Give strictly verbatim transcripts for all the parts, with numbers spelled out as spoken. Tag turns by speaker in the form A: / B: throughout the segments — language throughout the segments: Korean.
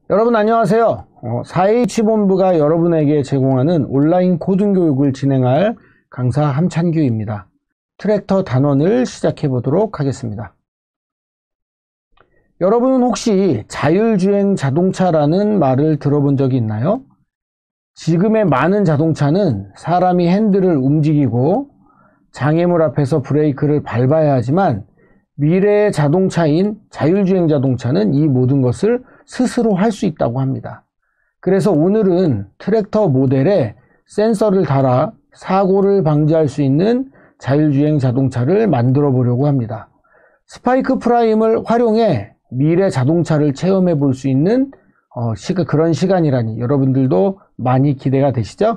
A: 여러분 안녕하세요. 어, 사에이치 본부가 여러분에게 제공하는 온라인 코딩 교육을 진행할 강사 함찬규입니다. 트랙터 단원을 시작해 보도록 하겠습니다. 여러분은 혹시 자율주행 자동차라는 말을 들어본 적이 있나요? 지금의 많은 자동차는 사람이 핸들을 움직이고 장애물 앞에서 브레이크를 밟아야 하지만 미래의 자동차인 자율주행 자동차는 이 모든 것을 스스로 할 수 있다고 합니다. 그래서 오늘은 트랙터 모델에 센서를 달아 사고를 방지할 수 있는 자율주행 자동차를 만들어 보려고 합니다. 스파이크 프라임을 활용해 미래 자동차를 체험해 볼 수 있는 어, 시가, 그런 시간이라니 여러분들도 많이 기대가 되시죠?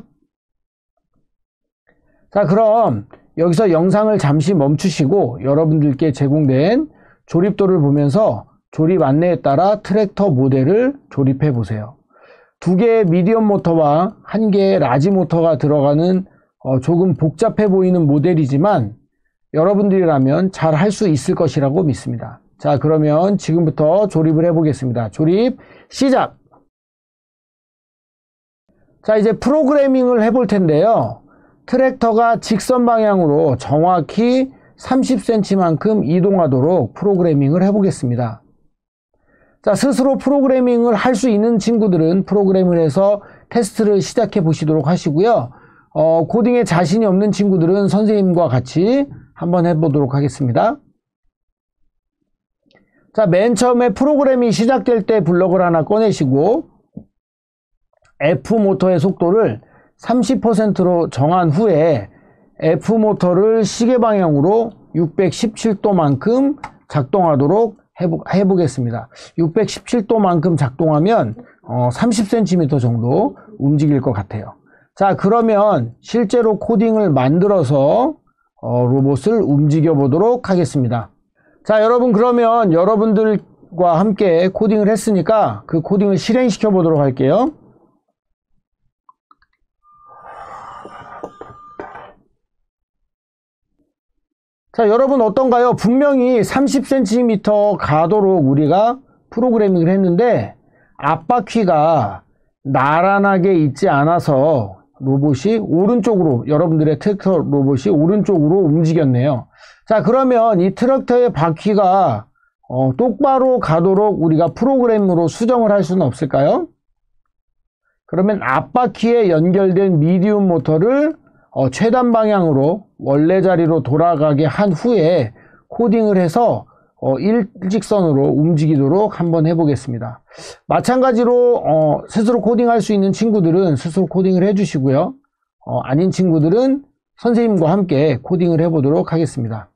A: 자, 그럼 여기서 영상을 잠시 멈추시고 여러분들께 제공된 조립도를 보면서 조립 안내에 따라 트랙터 모델을 조립해 보세요. 두 개의 미디엄 모터와 한 개의 라지 모터가 들어가는 어, 조금 복잡해 보이는 모델이지만 여러분들이라면 잘 할 수 있을 것이라고 믿습니다. 자, 그러면 지금부터 조립을 해 보겠습니다. 조립 시작! 자, 이제 프로그래밍을 해 볼 텐데요. 트랙터가 직선 방향으로 정확히 삼십 센티미터만큼 이동하도록 프로그래밍을 해 보겠습니다. 자, 스스로 프로그래밍을 할 수 있는 친구들은 프로그램을 해서 테스트를 시작해 보시도록 하시고요. 어, 코딩에 자신이 없는 친구들은 선생님과 같이 한번 해보도록 하겠습니다. 자, 맨 처음에 프로그램이 시작될 때 블럭을 하나 꺼내시고 F 모터의 속도를 삼십 퍼센트로 정한 후에 F 모터를 시계 방향으로 육백십칠 도만큼 작동하도록 해보, 해보겠습니다. 육백십칠 도만큼 작동하면 어, 삼십 센티미터 정도 움직일 것 같아요. 자, 그러면 실제로 코딩을 만들어서 어, 로봇을 움직여 보도록 하겠습니다. 자, 여러분, 그러면 여러분들과 함께 코딩을 했으니까 그 코딩을 실행시켜 보도록 할게요. 자, 여러분 어떤가요? 분명히 삼십 센티미터 가도록 우리가 프로그래밍을 했는데 앞바퀴가 나란하게 있지 않아서 로봇이 오른쪽으로, 여러분들의 트랙터 로봇이 오른쪽으로 움직였네요. 자, 그러면 이 트랙터의 바퀴가 어, 똑바로 가도록 우리가 프로그램으로 수정을 할 수는 없을까요? 그러면 앞바퀴에 연결된 미디움 모터를 어, 최단 방향으로 원래 자리로 돌아가게 한 후에 코딩을 해서 어, 일직선으로 움직이도록 한번 해보겠습니다. 마찬가지로 어, 스스로 코딩할 수 있는 친구들은 스스로 코딩을 해주시고요. 어, 아닌 친구들은 선생님과 함께 코딩을 해보도록 하겠습니다.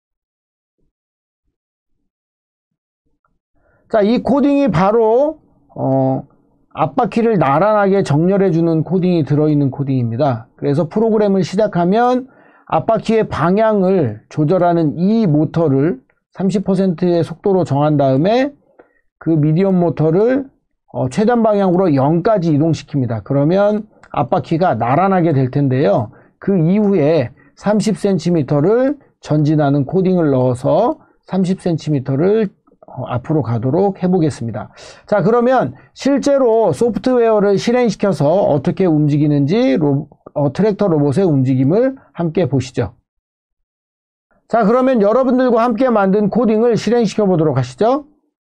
A: 자, 이 코딩이 바로 어, 앞바퀴를 나란하게 정렬해주는 코딩이 들어있는 코딩입니다. 그래서 프로그램을 시작하면 앞바퀴의 방향을 조절하는 이 모터를 삼십 퍼센트의 속도로 정한 다음에 그 미디엄 모터를 어, 최단 방향으로 영까지 이동시킵니다. 그러면 앞바퀴가 나란하게 될 텐데요. 그 이후에 삼십 센티미터를 전진하는 코딩을 넣어서 삼십 센티미터를 어, 앞으로 가도록 해보겠습니다. 자, 그러면 실제로 소프트웨어를 실행시켜서 어떻게 움직이는지 로, 어, 트랙터 로봇의 움직임을 함께 보시죠. 자, 그러면 여러분들과 함께 만든 코딩을 실행시켜 보도록 하시죠.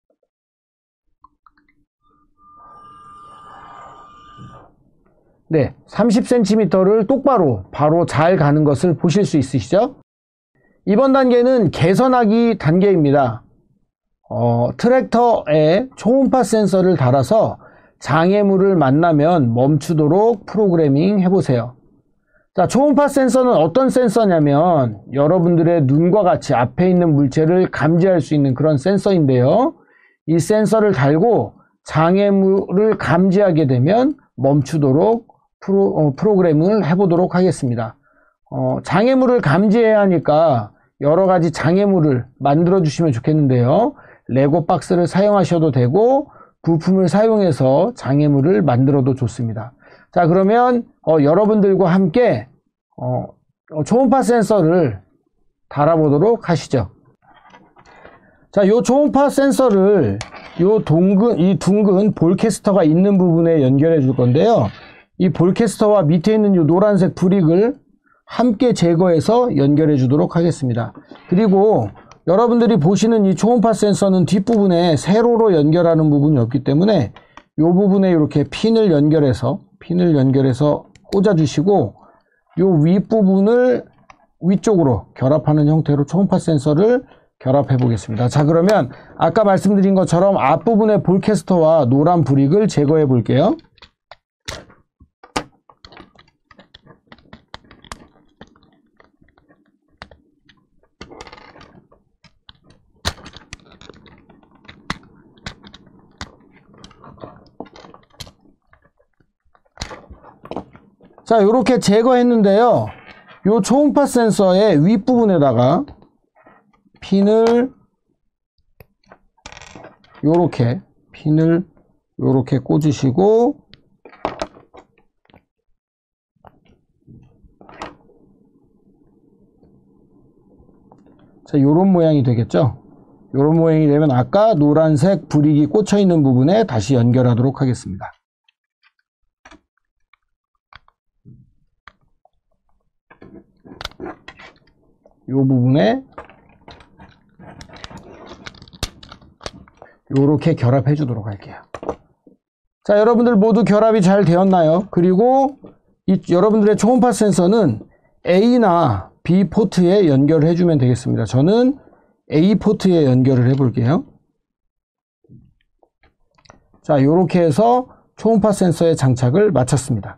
A: 네, 삼십 센티미터를 똑바로 바로 잘 가는 것을 보실 수 있으시죠? 이번 단계는 개선하기 단계입니다. 어, 트랙터에 초음파 센서를 달아서 장애물을 만나면 멈추도록 프로그래밍 해보세요. 자, 초음파 센서는 어떤 센서냐면 여러분들의 눈과 같이 앞에 있는 물체를 감지할 수 있는 그런 센서인데요. 이 센서를 달고 장애물을 감지하게 되면 멈추도록 프로, 어, 프로그래밍을 해보도록 하겠습니다. 어, 장애물을 감지해야 하니까 여러 가지 장애물을 만들어 주시면 좋겠는데요. 레고 박스를 사용하셔도 되고 부품을 사용해서 장애물을 만들어도 좋습니다. 자, 그러면 어, 여러분들과 함께 어, 어, 초음파 센서를 달아보도록 하시죠. 자, 요 초음파 센서를 요 동근, 이 둥근 볼캐스터가 있는 부분에 연결해 줄 건데요. 이 볼캐스터와 밑에 있는 이 노란색 브릭을 함께 제거해서 연결해 주도록 하겠습니다. 그리고 여러분들이 보시는 이 초음파 센서는 뒷부분에 세로로 연결하는 부분이 없기 때문에 이 부분에 이렇게 핀을 연결해서 핀을 연결해서 꽂아 주시고 이 윗부분을 위쪽으로 결합하는 형태로 초음파 센서를 결합해 보겠습니다. 자, 그러면 아까 말씀드린 것처럼 앞부분의 볼캐스터와 노란 브릭을 제거해 볼게요. 자, 이렇게 제거했는데요. 요 초음파 센서의 윗부분에다가 핀을 요렇게 핀을 요렇게 꽂으시고 자, 요런 모양이 되겠죠. 요런 모양이 되면 아까 노란색 브릭이 꽂혀 있는 부분에 다시 연결하도록 하겠습니다. 이 부분에 이렇게 결합해 주도록 할게요. 자, 여러분들 모두 결합이 잘 되었나요? 그리고 이 여러분들의 초음파 센서는 A나 B 포트에 연결을 해주면 되겠습니다. 저는 A 포트에 연결을 해 볼게요. 자, 이렇게 해서 초음파 센서의 장착을 마쳤습니다.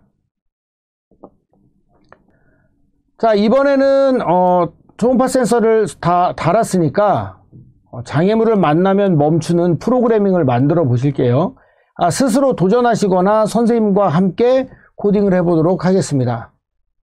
A: 자, 이번에는 어, 초음파 센서를 다 달았으니까 어, 장애물을 만나면 멈추는 프로그래밍을 만들어 보실게요. 아, 스스로 도전하시거나 선생님과 함께 코딩을 해보도록 하겠습니다.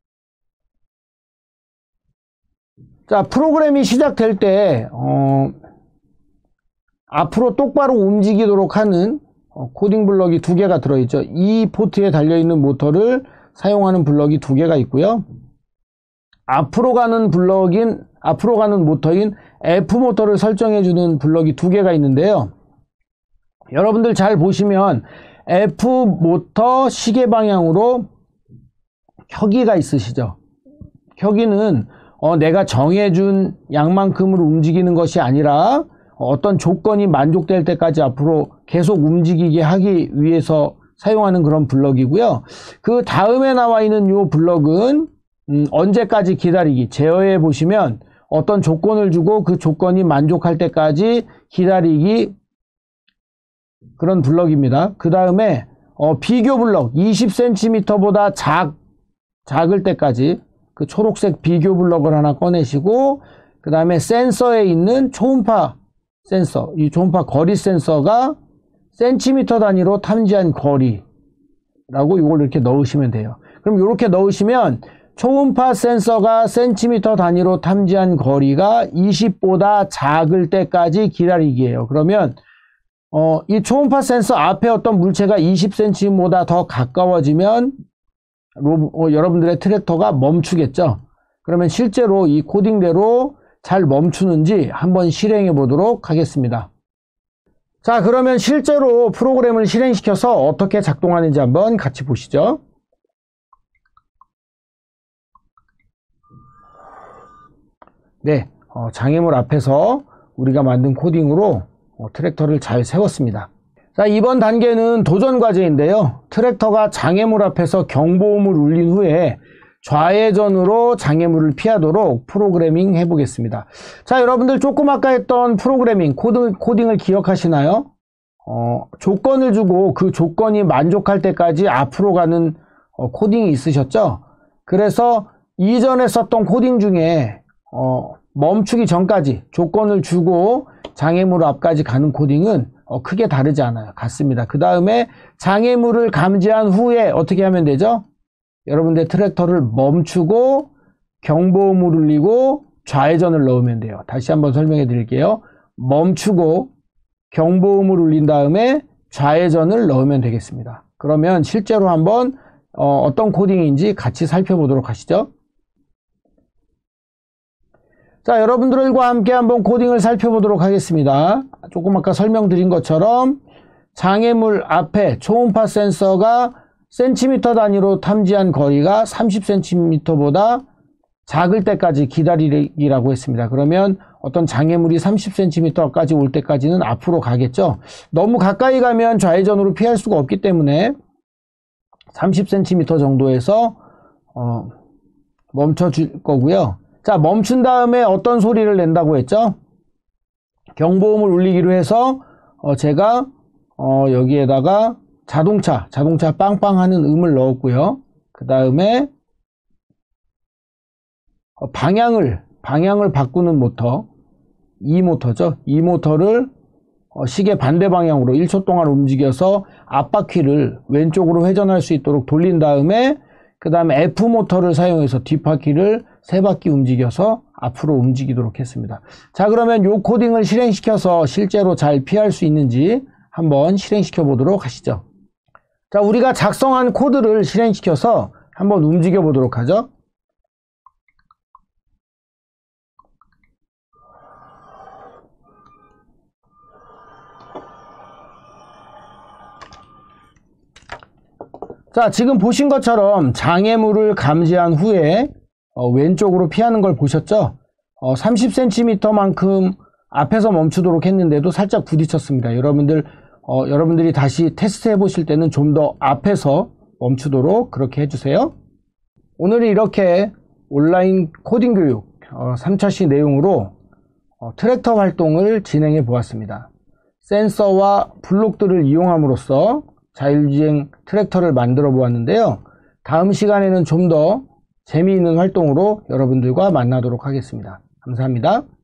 A: 자, 프로그램이 시작될 때 어, 앞으로 똑바로 움직이도록 하는 어, 코딩 블럭이 두 개가 들어있죠. 이 포트에 달려있는 모터를 사용하는 블럭이 두 개가 있고요. 앞으로 가는 블럭인, 앞으로 가는 모터인 F 모터를 설정해주는 블럭이 두 개가 있는데요. 여러분들 잘 보시면 F 모터 시계 방향으로 켜기가 있으시죠? 켜기는 어, 내가 정해준 양만큼으로 움직이는 것이 아니라 어떤 조건이 만족될 때까지 앞으로 계속 움직이게 하기 위해서 사용하는 그런 블럭이고요. 그 다음에 나와 있는 이 블럭은 음, 언제까지 기다리기, 제어해 보시면 어떤 조건을 주고 그 조건이 만족할 때까지 기다리기, 그런 블럭입니다. 그 다음에 어, 비교 블럭 이십 센티미터보다 작, 작을 때까지 그 초록색 비교 블럭을 하나 꺼내시고, 그 다음에 센서에 있는 초음파 센서, 이 초음파 거리 센서가 센티미터 단위로 탐지한 거리라고 이걸 이렇게 넣으시면 돼요. 그럼 이렇게 넣으시면 초음파 센서가 센티미터 단위로 탐지한 거리가 이십보다 작을 때까지 기다리기예요. 그러면 어, 이 초음파 센서 앞에 어떤 물체가 이십 센티미터보다 더 가까워지면 로, 어, 여러분들의 트랙터가 멈추겠죠. 그러면 실제로 이 코딩대로 잘 멈추는지 한번 실행해 보도록 하겠습니다. 자, 그러면 실제로 프로그램을 실행시켜서 어떻게 작동하는지 한번 같이 보시죠. 네, 어, 장애물 앞에서 우리가 만든 코딩으로 어, 트랙터를 잘 세웠습니다. 자, 이번 단계는 도전 과제인데요. 트랙터가 장애물 앞에서 경보음을 울린 후에 좌회전으로 장애물을 피하도록 프로그래밍 해보겠습니다. 자, 여러분들 조금 아까 했던 프로그래밍, 코딩, 코딩을 기억하시나요? 어, 조건을 주고 그 조건이 만족할 때까지 앞으로 가는 어, 코딩이 있으셨죠? 그래서 이전에 썼던 코딩 중에 어, 멈추기 전까지 조건을 주고 장애물 앞까지 가는 코딩은 어, 크게 다르지 않아요. 같습니다. 그 다음에 장애물을 감지한 후에 어떻게 하면 되죠? 여러분들 트랙터를 멈추고 경보음을 울리고 좌회전을 넣으면 돼요. 다시 한번 설명해 드릴게요. 멈추고 경보음을 울린 다음에 좌회전을 넣으면 되겠습니다. 그러면 실제로 한번 어, 어떤 코딩인지 같이 살펴보도록 하시죠. 자, 여러분들과 함께 한번 코딩을 살펴보도록 하겠습니다. 조금 아까 설명드린 것처럼 장애물 앞에 초음파 센서가 센티미터 단위로 탐지한 거리가 삼십 센티미터보다 작을 때까지 기다리기라고 했습니다. 그러면 어떤 장애물이 삼십 센티미터까지 올 때까지는 앞으로 가겠죠. 너무 가까이 가면 좌회전으로 피할 수가 없기 때문에 삼십 센티미터 정도에서 어, 멈춰 줄 거고요. 자, 멈춘 다음에 어떤 소리를 낸다고 했죠? 경보음을 울리기로 해서 어, 제가 어, 여기에다가 자동차, 자동차 빵빵 하는 음을 넣었고요. 그 다음에 어, 방향을, 방향을 바꾸는 모터, 이 모터죠. 이 모터를 어, 시계 반대 방향으로 일 초 동안 움직여서 앞바퀴를 왼쪽으로 회전할 수 있도록 돌린 다음에 그 다음에 F 모터를 사용해서 뒷바퀴를 세 바퀴 움직여서 앞으로 움직이도록 했습니다. 자, 그러면 요 코딩을 실행시켜서 실제로 잘 피할 수 있는지 한번 실행시켜 보도록 하시죠. 자, 우리가 작성한 코드를 실행시켜서 한번 움직여 보도록 하죠. 자, 지금 보신 것처럼 장애물을 감지한 후에 어, 왼쪽으로 피하는 걸 보셨죠? 어, 삼십 센티미터만큼 앞에서 멈추도록 했는데도 살짝 부딪혔습니다. 여러분들 어, 여러분들이 다시 테스트 해보실 때는 좀 더 앞에서 멈추도록 그렇게 해주세요. 오늘은 이렇게 온라인 코딩 교육 어, 삼 차 시 내용으로 어, 트랙터 활동을 진행해 보았습니다. 센서와 블록들을 이용함으로써 자율주행 트랙터를 만들어 보았는데요. 다음 시간에는 좀 더 재미있는 활동으로 여러분들과 만나도록 하겠습니다. 감사합니다.